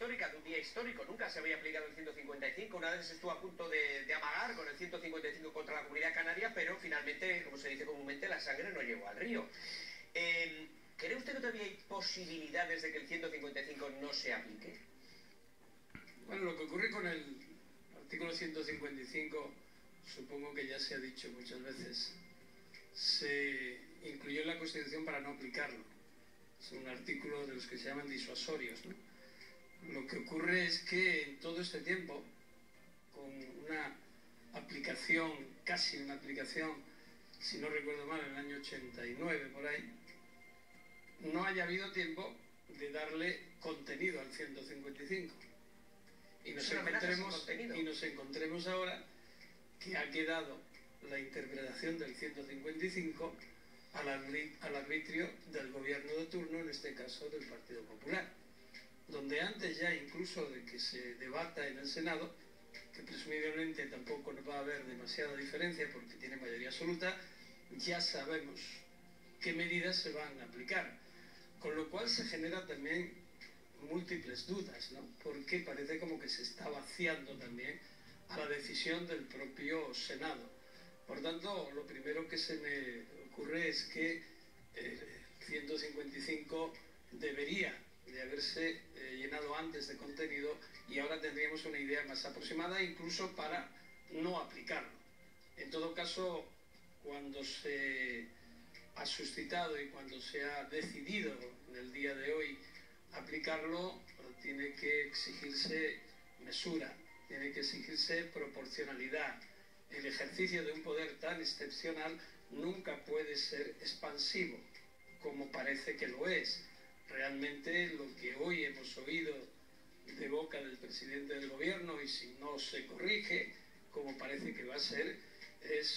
histórica, de un día histórico. Nunca se había aplicado el 155. Una vez estuvo a punto de amagar con el 155 contra la Comunidad Canaria, pero finalmente, como se dice comúnmente, la sangre no llegó al río. ¿Cree usted que todavía hay posibilidades de que el 155 no se aplique? Bueno, lo que ocurre con el artículo 155, supongo que ya se ha dicho muchas veces, se incluyó en la Constitución para no aplicarlo. Es un artículo de los que se llaman disuasorios, ¿no? Lo que ocurre es que en todo este tiempo, con una aplicación, casi una aplicación, si no recuerdo mal, en el año 89 por ahí, no haya habido tiempo de darle contenido al 155. Y nos encontremos ahora que ha quedado la interpretación del 155 al arbitrio del gobierno de turno, en este caso del Partido Popular, donde antes ya incluso de que se debata en el Senado, que presumiblemente tampoco no va a haber demasiada diferencia porque tiene mayoría absoluta, ya sabemos qué medidas se van a aplicar, con lo cual se genera también múltiples dudas, ¿no? Porque parece como que se está vaciando también a la decisión del propio Senado. Por tanto, lo primero que se me ocurre es que el 155 debería de haberse llenado antes de contenido y ahora tendríamos una idea más aproximada incluso para no aplicarlo. En todo caso, cuando se ha suscitado y cuando se ha decidido en el día de hoy aplicarlo, tiene que exigirse mesura, tiene que exigirse proporcionalidad. El ejercicio de un poder tan excepcional nunca puede ser expansivo, como parece que lo es. Realmente lo que hoy hemos oído de boca del presidente del gobierno, y si no se corrige, como parece que va a ser, es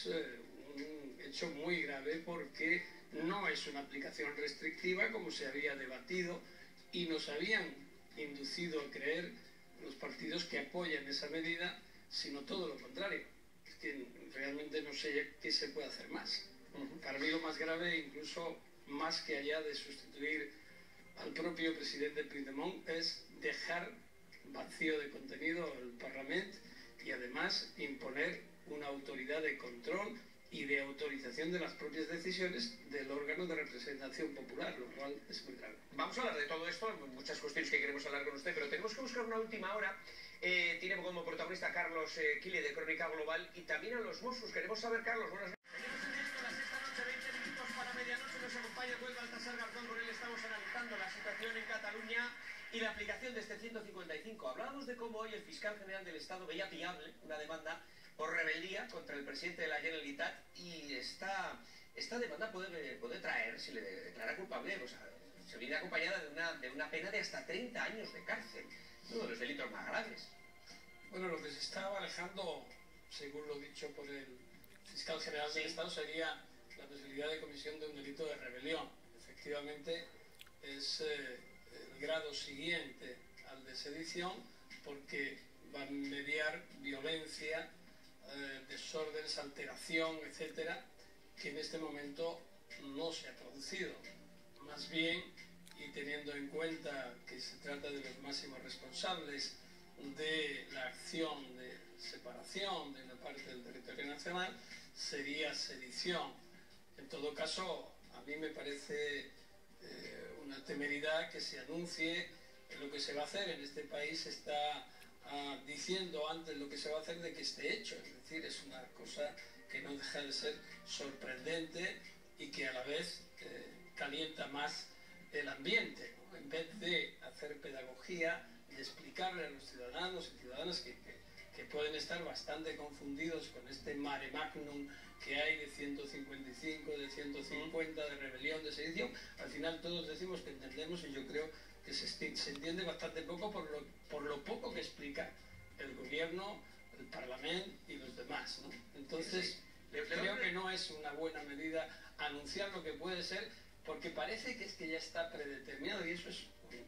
un hecho muy grave porque no es una aplicación restrictiva como se había debatido y nos habían inducido a creer los partidos que apoyan esa medida, sino todo lo contrario. Es que realmente no sé qué se puede hacer más. Para mí lo más grave, incluso más que allá de sustituir al propio presidente Puigdemont, es dejar vacío de contenido al Parlamento y además imponer una autoridad de control y de autorización de las propias decisiones del órgano de representación popular, lo cual es muy grave. Vamos a hablar de todo esto, muchas cuestiones que queremos hablar con usted, pero tenemos que buscar una última hora. Tiene como protagonista a Carlos Quile de Crónica Global y también a los Mossos. Queremos saber, Carlos, buenas noches. Tenemos en esto la sexta noche, 20 minutos para medianoche. Nos acompaña pues Baltasar Garzón, con él estamos analizando la situación en Cataluña y la aplicación de este 155. Hablábamos de cómo hoy el fiscal general del Estado veía viable una demanda por rebeldía contra el presidente de la Generalitat, y esta demanda puede traer, si le declara culpable, pues, se viene acompañada de una pena de hasta 30 años de cárcel, uno de los delitos más graves. Bueno, lo que se está barajando, según lo dicho por el fiscal general del Estado, sería la posibilidad de comisión de un delito de rebelión. Efectivamente, es el grado siguiente al de sedición, porque va a mediar violencia, desórdenes, alteración, etcétera, que en este momento no se ha producido. Más bien, y teniendo en cuenta que se trata de los máximos responsables de la acción de separación de una parte del territorio nacional, sería sedición. En todo caso, a mí me parece una temeridad que se anuncie lo que se va a hacer. En este país se está diciendo antes lo que se va a hacer de que esté hecho, es decir, es una cosa que no deja de ser sorprendente y que a la vez calienta más el ambiente, ¿no? En vez de hacer pedagogía, de explicarle a los ciudadanos y ciudadanas que pueden estar bastante confundidos con este mare magnum que hay de 155, de 150, de rebelión, de sedición. Al final todos decimos que entendemos, y yo creo que se entiende bastante poco por lo poco que explica el gobierno, el Parlamento y los demás, ¿no? Entonces, creo que no es una buena medida anunciar lo que puede ser, porque parece que es que ya está predeterminado, y eso es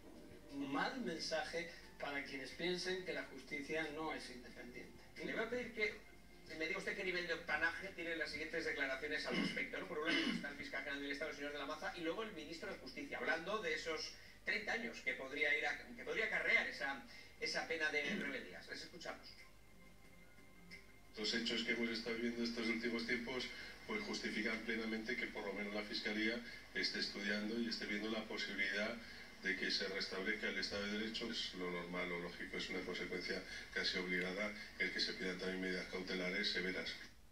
un mal mensaje para quienes piensen que la justicia no es independiente. Le voy a pedir que me diga usted qué nivel de octanaje tiene las siguientes declaraciones al respecto, ¿no? Por un lado está el fiscal general del Estado, el señor de la Maza, y luego el ministro de Justicia, hablando de esos 30 años que podría acarrear esa pena de rebeldías. Les escuchamos. Los hechos que hemos estado viviendo estos últimos tiempos pues justifican plenamente que por lo menos la Fiscalía esté estudiando y esté viendo la posibilidad de que se restablezca el Estado de Derecho. Es lo normal, lo lógico, es una consecuencia casi obligada el que se pidan también medidas cautelares severas.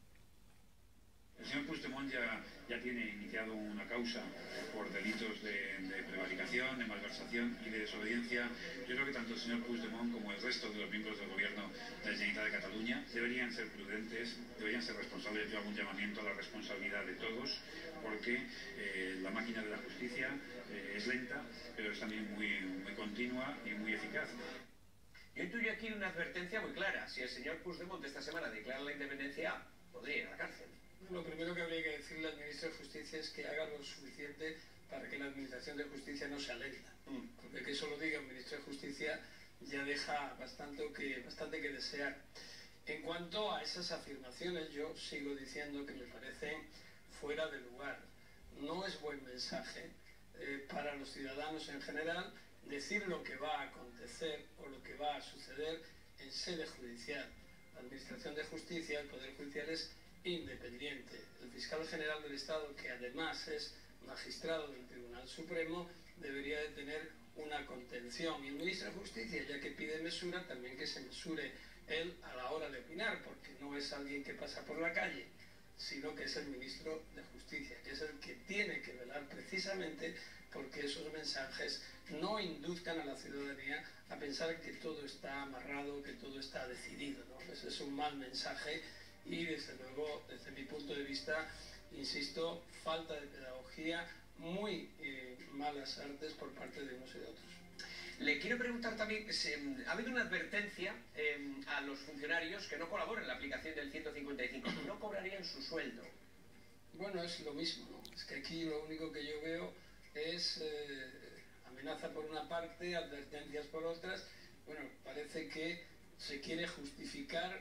El señor Puigdemont ya tiene iniciado una causa por delitos de prevaricación, de malversación y de desobediencia. Yo creo que tanto el señor Puigdemont como el resto de los miembros del gobierno de la Generalitat de Cataluña deberían ser prudentes, deberían ser responsables. Yo hago un llamamiento a la responsabilidad de todos, porque la máquina de la justicia es lenta, pero es también muy continua y muy eficaz. Yo intuyo aquí una advertencia muy clara. Si el señor Puigdemont esta semana declara la independencia, podría ir a la cárcel. Lo primero que habría que decirle al ministro de Justicia es que haga lo suficiente para que la administración de justicia no sea lenta. Porque que eso lo diga un ministro de Justicia ya deja bastante que desear. En cuanto a esas afirmaciones, yo sigo diciendo que me parecen fuera de lugar. No es buen mensaje para los ciudadanos en general decir lo que va a acontecer o lo que va a suceder en sede judicial. La administración de justicia, el Poder Judicial es independiente. El fiscal general del Estado, que además es magistrado del Tribunal Supremo, debería de tener una contención. Y el ministro de Justicia, ya que pide mesura, también que se mesure él a la hora de opinar, porque no es alguien que pasa por la calle, sino que es el ministro de Justicia, que es el que tiene que velar precisamente porque esos mensajes no induzcan a la ciudadanía a pensar que todo está amarrado, que todo está decidido, ¿no? Ese es un mal mensaje y, desde luego, desde mi punto de vista, insisto, falta de pedagogía, muy malas artes por parte de unos y de otros. Le quiero preguntar también, ha habido una advertencia a los funcionarios que no colaboren en la aplicación del 155, que no cobrarían su sueldo. Bueno, es lo mismo, ¿no? Es que aquí lo único que yo veo es amenaza por una parte, advertencias por otras. Bueno, parece que se quiere justificar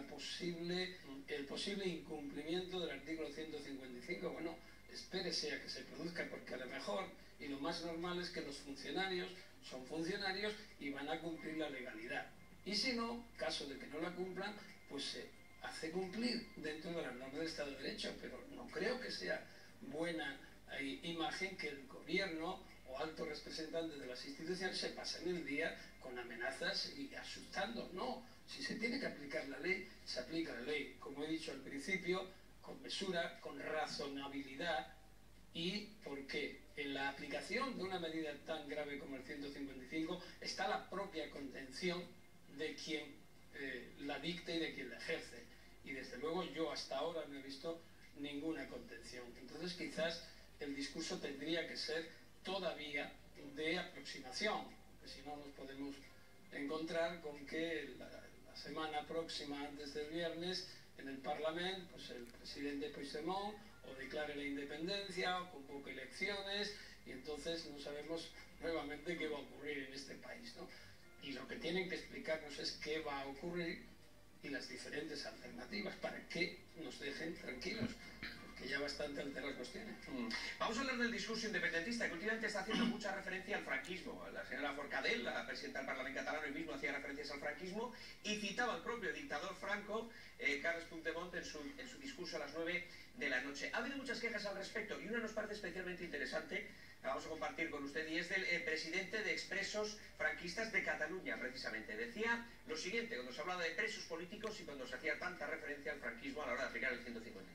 el posible incumplimiento del artículo 155. Bueno, espérese a que se produzca, porque a lo mejor, y lo más normal es que los funcionarios son funcionarios y van a cumplir la legalidad. Y si no, caso de que no la cumplan, pues se hace cumplir dentro de las normas del Estado de Derecho, pero no creo que sea buena imagen que el gobierno o altos representantes de las instituciones se pasen el día con amenazas y asustando. No, si se tiene que aplicar la ley, se aplica la ley, como he dicho al principio, con mesura, con razonabilidad, y porque en la aplicación de una medida tan grave como el 155 está la propia contención de quien la dicta y de quien la ejerce. Y desde luego yo hasta ahora no he visto ninguna contención. Entonces quizás el discurso tendría que ser todavía de aproximación, porque si no nos podemos encontrar con que la semana próxima, antes del viernes, en el Parlamento, pues el presidente Puigdemont o declare la independencia o convoque elecciones, y entonces no sabemos nuevamente qué va a ocurrir en este país, ¿no? Y lo que tienen que explicarnos es qué va a ocurrir y las diferentes alternativas para que nos dejen tranquilos, porque ya bastante alteras los tienen. Vamos a hablar del discurso independentista, que últimamente está haciendo mucha referencia al franquismo. La señora Forcadell, la presidenta del Parlamento catalán, hoy mismo hacía referencias al franquismo y citaba al propio dictador Franco, Carles Puigdemont, en su discurso a las 9 de la noche. Ha habido muchas quejas al respecto y una nos parece especialmente interesante, la vamos a compartir con usted, y es del presidente de Expresos Franquistas de Cataluña, precisamente. Decía lo siguiente cuando se hablaba de presos políticos y cuando se hacía tanta referencia al franquismo a la hora de aplicar el 155.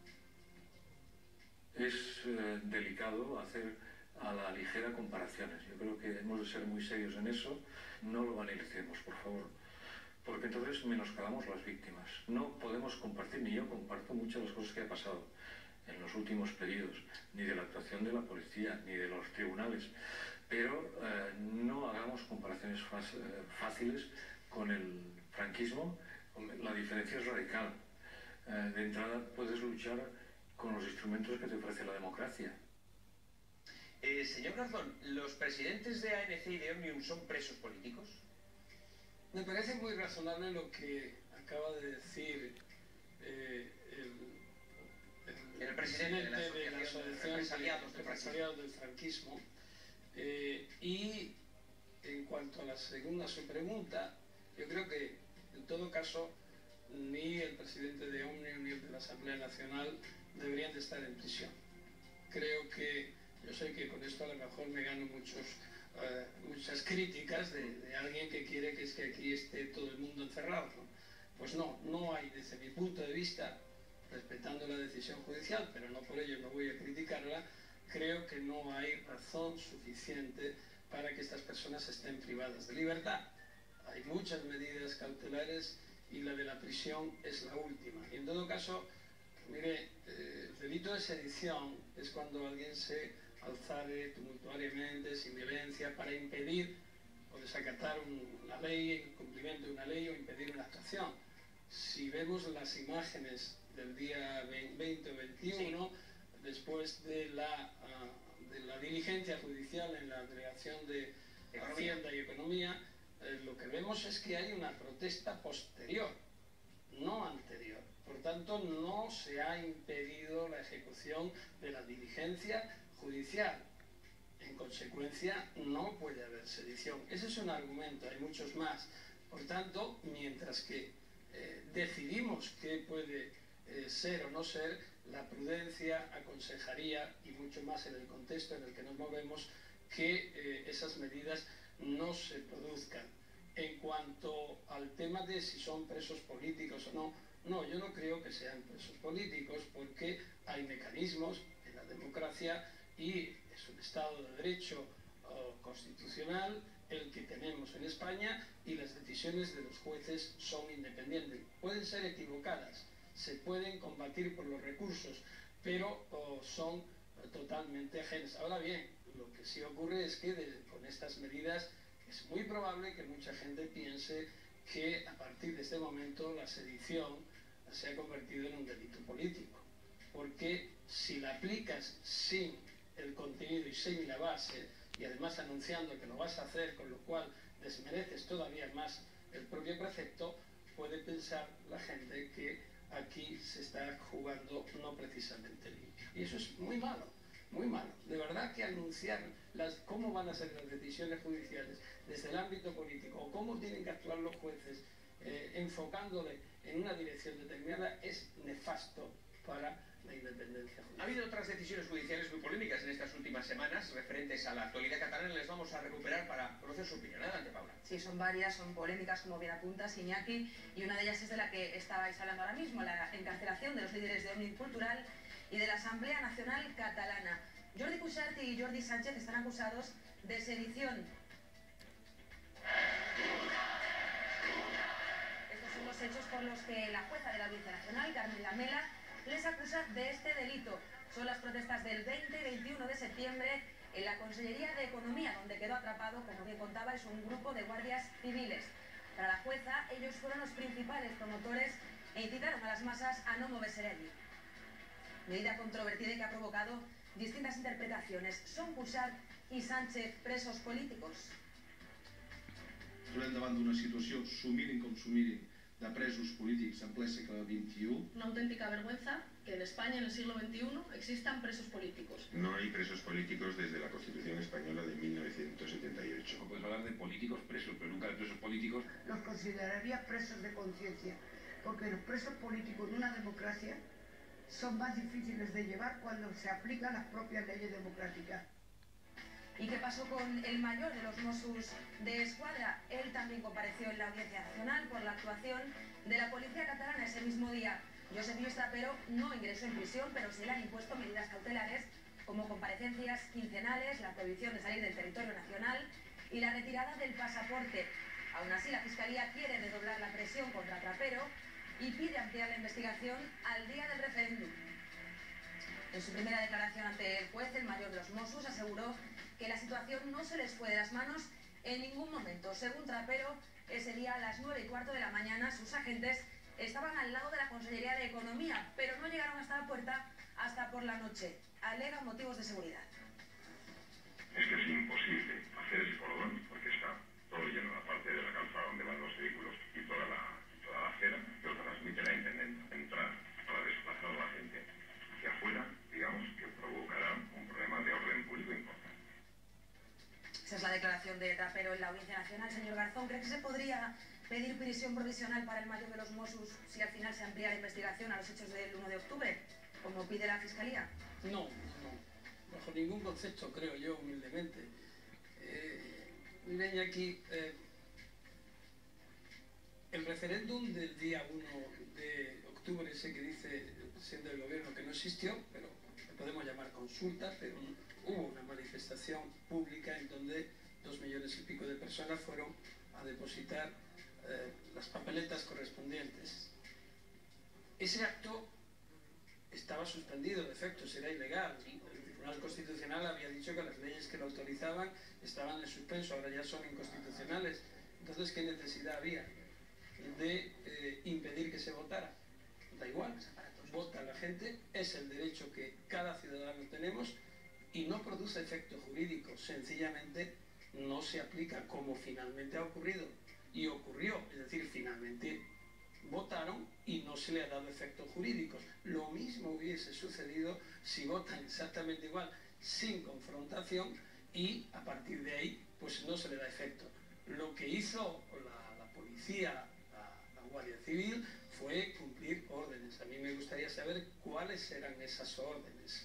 Es delicado hacer a la ligera comparaciones. Yo creo que hemos de ser muy serios en eso. No lo banalicemos, por favor, porque entonces menoscabamos las víctimas. No podemos compartir, ni yo comparto muchas de las cosas que ha pasado en los últimos periodos, ni de la actuación de la policía, ni de los tribunales, pero no hagamos comparaciones fáciles con el franquismo. La diferencia es radical. De entrada puedes luchar con los instrumentos que te ofrece la democracia. Señor Garzón, ¿los presidentes de ANC y de Òmnium son presos políticos? Me parece muy razonable lo que acaba de decir el presidente de la Asociación de Empresariados del Franquismo, y En cuanto a la segunda su pregunta, yo creo que en todo caso ni el presidente de Òmnium ni el de la Asamblea Nacional deberían de estar en prisión. Creo que, yo sé que con esto a lo mejor me gano muchas críticas de alguien que quiere que es que aquí esté todo el mundo encerrado, ¿no? Pues no hay, desde mi punto de vista, respetando la decisión judicial, pero no por ello no voy a criticarla, creo que no hay razón suficiente para que estas personas estén privadas de libertad. Hay muchas medidas cautelares y la de la prisión es la última. Y en todo caso, mire, el delito de sedición es cuando alguien se alzare tumultuariamente, sin violencia, para impedir o desacatar una ley, el cumplimiento de una ley o impedir una actuación. Si vemos las imágenes del día 20 o 21, después de la diligencia judicial en la Delegación de Hacienda y Economía, lo que vemos es que hay una protesta posterior, no anterior. Por tanto, no se ha impedido la ejecución de la diligencia judicial. En consecuencia, no puede haber sedición. Ese es un argumento, hay muchos más. Por tanto, mientras que decidimos qué puede ser o no ser, la prudencia aconsejaría, y mucho más en el contexto en el que nos movemos, que esas medidas no se produzcan. En cuanto al tema de si son presos políticos o no, yo no creo que sean presos políticos, porque hay mecanismos en la democracia y es un Estado de Derecho constitucional el que tenemos en España, y las decisiones de los jueces son independientes. Pueden ser equivocadas, se pueden combatir por los recursos, pero son totalmente ajenas. Ahora bien, lo que sí ocurre es que con estas medidas es muy probable que mucha gente piense que a partir de este momento la sedición se ha convertido en un delito político, porque si la aplicas sin el contenido y sin la base, y además anunciando que lo vas a hacer, con lo cual desmereces todavía más el propio precepto, puede pensar la gente que aquí se está jugando no precisamente limpio. Y eso es muy malo, muy malo. De verdad que anunciar cómo van a ser las decisiones judiciales desde el ámbito político, o cómo tienen que actuar los jueces, enfocándole en una dirección determinada, es nefasto para la independencia judicial. Ha habido otras decisiones judiciales muy polémicas en estas últimas semanas referentes a la actualidad catalana. Les vamos a recuperar para conocer su opinión. Adelante, Paula. Sí, son varias, son polémicas, como bien apuntas, Iñaki, y una de ellas es de la que estabais hablando ahora mismo, la encarcelación de los líderes de Òmnium Cultural y de la Asamblea Nacional Catalana. Jordi Cuixart y Jordi Sánchez están acusados de sedición. Estos son los hechos por los que la jueza de la Audiencia Nacional, Carmen Lamela, les acusa de este delito. Son las protestas del 20 y 21 de septiembre en la Consellería de Economía, donde quedó atrapado, como bien contaba, es un grupo de guardias civiles. Para la jueza, ellos fueron los principales promotores e incitaron a las masas a no moverse de allí. Medida controvertida y que ha provocado distintas interpretaciones. ¿Son Cuixart i Sánchez presos políticos? Trobem davant d'una situació, s'ho mirin com s'ho mirin, de presos polítics en ple segle XXI. Una auténtica vergüenza que en España en el siglo XXI existan presos políticos. No hay presos políticos desde la Constitución Española de 1978. No puedes hablar de políticos presos, pero nunca de presos políticos. Los consideraría presos de conciencia, porque los presos políticos en una democracia son más difíciles de llevar cuando se aplican las propias leyes democráticas. ¿Y qué pasó con el mayor de los Mossos de Escuadra? Él también compareció en la Audiencia Nacional por la actuación de la policía catalana ese mismo día. Josep Lluís Trapero no ingresó en prisión, pero se le han impuesto medidas cautelares como comparecencias quincenales, la prohibición de salir del territorio nacional y la retirada del pasaporte. Aún así, la Fiscalía quiere redoblar la presión contra Trapero y pide ampliar la investigación al día del referéndum. En su primera declaración ante el juez, el mayor de los Mossos aseguró que la situación no se les fue de las manos en ningún momento. Según Trapero, ese día a las 9:15 de la mañana sus agentes estaban al lado de la Consellería de Economía, pero no llegaron hasta la puerta hasta por la noche. Alegan motivos de seguridad. Es que es imposible hacer el cordón porque está todo lleno, la parte de la calzada donde van los vehículos y toda la acera que lo transmite la intendenta. Entrar para desplazar a la gente hacia afuera, digamos, que provocará un problema de orden público importante. Esa es la declaración de Trapero en la Audiencia Nacional, señor Garzón. ¿Cree que se podría pedir prisión provisional para el mayor de los Mossos si al final se amplía la investigación a los hechos del 1 de octubre, como pide la Fiscalía? No, bajo ningún concepto, creo yo, humildemente. Miren aquí, el referéndum del día 1 de octubre, ese que dice el presidente del gobierno que no existió, pero lo podemos llamar consulta, pero hubo una manifestación pública en donde 2 millones y pico de personas fueron a depositar las papeletas correspondientes. Ese acto estaba suspendido, de efecto, era ilegal. El Tribunal Constitucional había dicho que las leyes que lo autorizaban estaban en suspenso, ahora ya son inconstitucionales. Entonces, ¿qué necesidad había de impedir que se votara? Da igual, vota la gente, es el derecho que cada ciudadano tenemos y no produce efecto jurídico, sencillamente no se aplica como finalmente ha ocurrido. Y ocurrió, es decir, finalmente votaron y no se le ha dado efectos jurídicos. Lo mismo hubiese sucedido si votan exactamente igual, sin confrontación, y a partir de ahí pues no se le da efecto. Lo que hizo la policía, la Guardia Civil, fue cumplir órdenes. A mí me gustaría saber cuáles eran esas órdenes.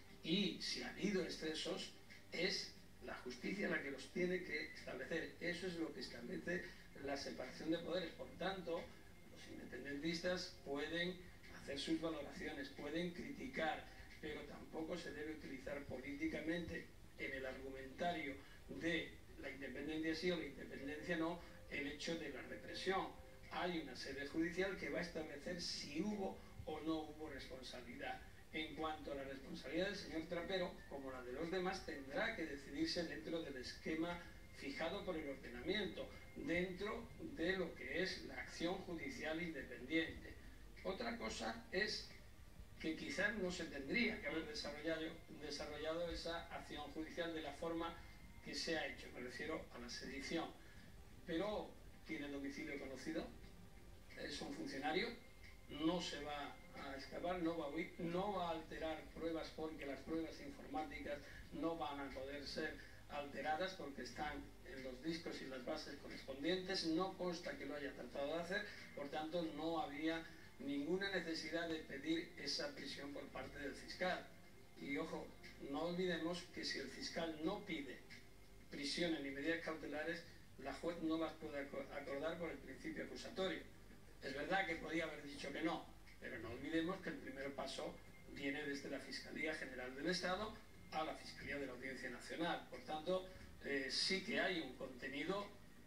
Y si ha habido excesos, es la justicia la que los tiene que establecer. Eso es lo que establece la separación de poderes. Por tanto, los independentistas pueden hacer sus valoraciones, pueden criticar, pero tampoco se debe utilizar políticamente en el argumentario de la independencia sí o la independencia no el hecho de la represión. Hay una sede judicial que va a establecer si hubo o no hubo responsabilidad. En cuanto a la responsabilidad del señor Trapero, como la de los demás, tendrá que decidirse dentro del esquema fijado por el ordenamiento, dentro de lo que es la acción judicial independiente. Otra cosa es que quizás no se tendría que haber desarrollado esa acción judicial de la forma que se ha hecho, me refiero a la sedición. Pero tiene domicilio conocido, es un funcionario, no se va a escapar, no va a huir, no va a alterar pruebas porque las pruebas informáticas no van a poder ser alteradas porque están en los discos y las bases correspondientes, no consta que lo haya tratado de hacer, por tanto no había ninguna necesidad de pedir esa prisión por parte del fiscal. Y ojo, no olvidemos que si el fiscal no pide prisiones ni medidas cautelares, la juez no las puede acordar por el principio acusatorio. Es verdad que podía haber dicho que no, pero no olvidemos que el primer paso viene desde la Fiscalía General del Estado a la Fiscalía de la Audiencia Nacional. Por tanto, sí que hay un contenido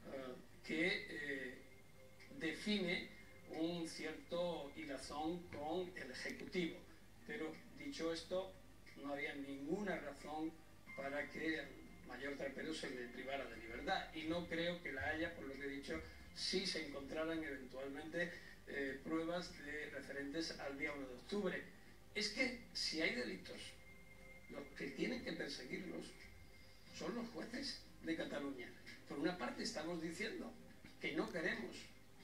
que define un cierto hilazón con el Ejecutivo. Pero, dicho esto, no había ninguna razón para que al mayor Trapero se le privara de libertad. Y no creo que la haya, por lo que he dicho, si se encontraran eventualmente pruebas referentes al día 1 de octubre. Es que si hay delitos, los que tienen que perseguirlos son los jueces de Cataluña. Por una parte estamos diciendo que no queremos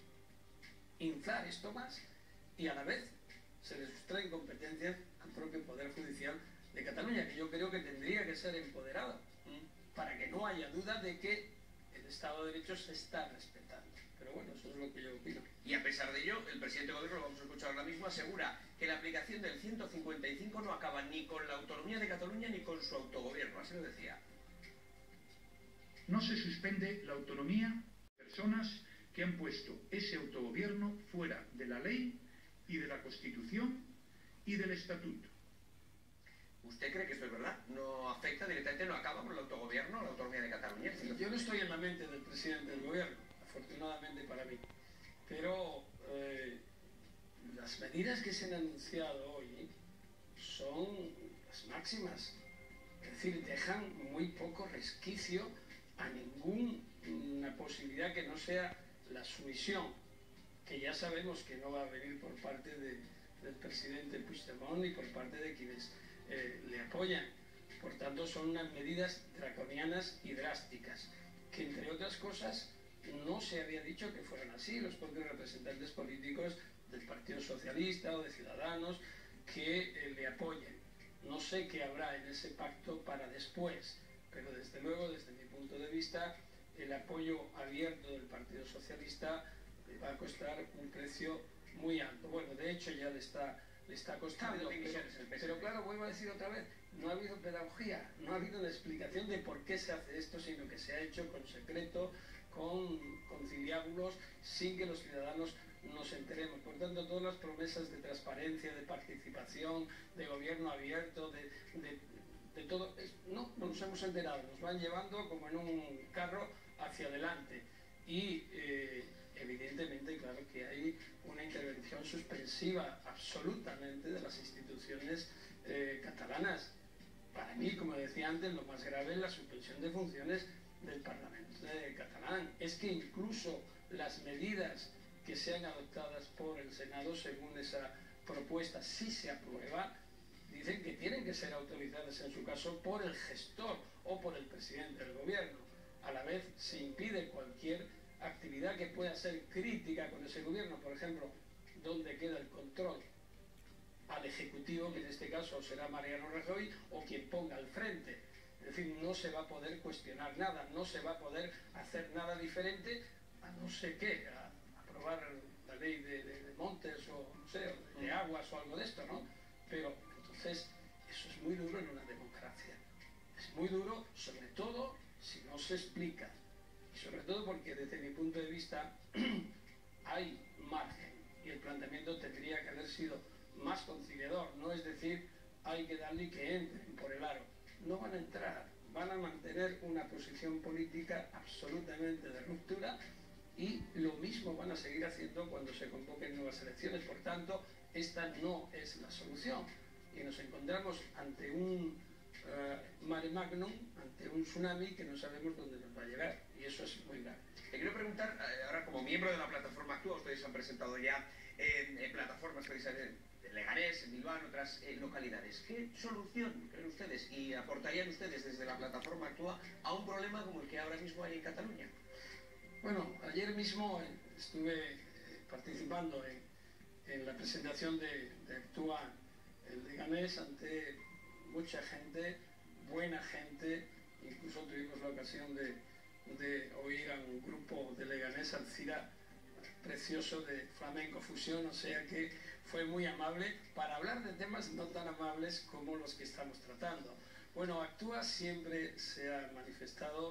inflar esto más y a la vez se les sustraen competencias al propio Poder Judicial de Cataluña, que yo creo que tendría que ser empoderado para que no haya duda de que el Estado de Derecho se está respetando. Pero bueno, eso es lo que yo opino. Y a pesar de ello, el presidente del gobierno, lo vamos a escuchar ahora mismo, asegura que la aplicación del 155 no acaba ni con la autonomía de Cataluña ni con su autogobierno. Así lo decía. No se suspende la autonomía de personas que han puesto ese autogobierno fuera de la ley y de la Constitución y del Estatuto. ¿Usted cree que esto es verdad? ¿No afecta directamente, no acaba con el autogobierno, la autonomía de Cataluña? Yo no estoy en la mente del presidente del gobierno, afortunadamente para mí. Pero las medidas que se han anunciado hoy son las máximas. Es decir, dejan muy poco resquicio a ninguna posibilidad que no sea la sumisión, que ya sabemos que no va a venir por parte del presidente Puigdemont ni por parte de quienes le apoyan. Por tanto, son unas medidas draconianas y drásticas, que entre otras cosas no se había dicho que fueran así. Los propios representantes políticos del Partido Socialista o de Ciudadanos que le apoyen. No sé qué habrá en ese pacto para después, pero desde luego, desde mi punto de vista, el apoyo abierto del Partido Socialista le va a costar un precio muy alto. Bueno, de hecho ya le está costando, pero claro, vuelvo a decir otra vez, no ha habido pedagogía, no ha habido una explicación de por qué se hace esto, sino que se ha hecho con secreto, con conciliábulos, sin que los ciudadanos nos enteremos. Por tanto, todas las promesas de transparencia, de participación, de gobierno abierto, de todo, no nos hemos enterado, nos van llevando como en un carro hacia adelante y evidentemente, claro que hay una intervención suspensiva absolutamente de las instituciones catalanas. Para mí, como decía antes, lo más grave es la suspensión de funciones del Parlamento catalán. Es que incluso las medidas que sean adoptadas por el Senado, según esa propuesta, si se aprueba, dicen que tienen que ser autorizadas en su caso por el gestor o por el presidente del gobierno. A la vez se impide cualquier actividad que pueda ser crítica con ese gobierno, por ejemplo, ¿dónde queda el control al Ejecutivo, que en este caso será Mariano Rajoy, o quien ponga al frente? Es decir, no se va a poder cuestionar nada, no se va a poder hacer nada diferente, a no sé qué, a aprobar la ley de montes o no sé, de aguas o algo de esto, ¿no? Pero entonces eso es muy duro en una democracia. Es muy duro, sobre todo si no se explica. Y sobre todo porque desde mi punto de vista hay margen y el planteamiento tendría que haber sido más conciliador, no es decir, hay que darle y que entren por el aro. No van a entrar, van a mantener una posición política absolutamente de ruptura y lo mismo van a seguir haciendo cuando se convoquen nuevas elecciones. Por tanto, esta no es la solución y nos encontramos ante un mare magnum, ante un tsunami que no sabemos dónde nos va a llegar, y eso es muy grave. Te quiero preguntar, ahora como miembro de la plataforma Actúa, ustedes han presentado ya en plataformas precisamente en Leganés, en Bilbao, en otras localidades. ¿Qué solución creen ustedes y aportarían ustedes desde la plataforma Actúa a un problema como el que ahora mismo hay en Cataluña? Bueno, ayer mismo estuve participando en la presentación de Actúa en Leganés ante mucha gente, buena gente. Incluso tuvimos la ocasión de oír a un grupo de Leganés, Alcira, precioso, de Flamenco Fusión, o sea que fue muy amable para hablar de temas no tan amables como los que estamos tratando. Bueno, Actúa siempre se ha manifestado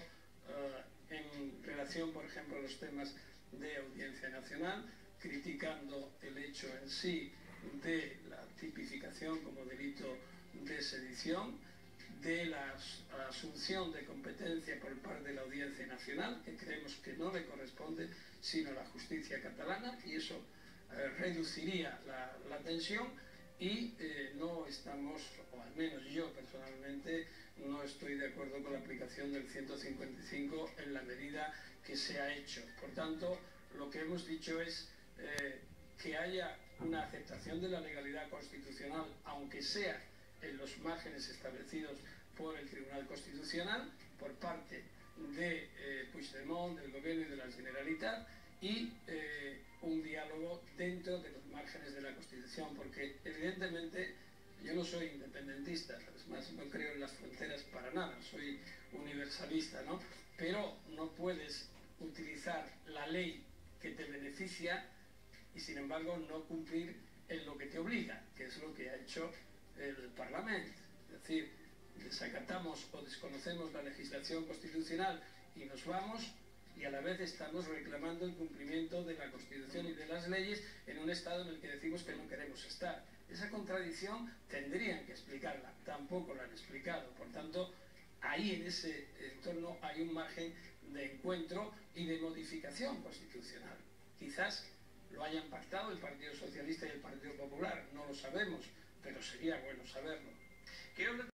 en relación, por ejemplo, a los temas de Audiencia Nacional, criticando el hecho en sí de la tipificación como delito de sedición, de la asunción de competencia por parte de la Audiencia Nacional, que creemos que no le corresponde sino a la justicia catalana, y eso reduciría la tensión, y no estamos, o al menos yo personalmente, no estoy de acuerdo con la aplicación del 155 en la medida que se ha hecho. Por tanto, lo que hemos dicho es que haya una aceptación de la legalidad constitucional, aunque sea en los márgenes establecidos por el Tribunal Constitucional, por parte de Puigdemont, del Gobierno y de la Generalitat, y un diálogo dentro de los márgenes de la Constitución, porque evidentemente yo no soy independentista, es más, no creo en las fronteras para nada, soy universalista, ¿no? Pero no puedes utilizar la ley que te beneficia y sin embargo no cumplir en lo que te obliga, que es lo que ha hecho el Parlamento. Es decir, desacatamos o desconocemos la legislación constitucional y nos vamos, y a la vez estamos reclamando el cumplimiento de la Constitución y de las leyes en un estado en el que decimos que no queremos estar. Esa contradicción tendrían que explicarla, tampoco la han explicado. Por tanto, ahí en ese entorno hay un margen de encuentro y de modificación constitucional. Quizás lo hayan pactado el Partido Socialista y el Partido Popular, no lo sabemos, pero sería bueno saberlo.